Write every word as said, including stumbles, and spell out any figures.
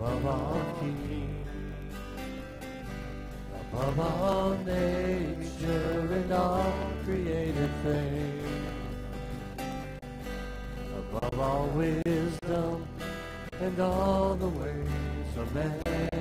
above all kings, above all nature and all created things, above all wisdom and all the ways of man.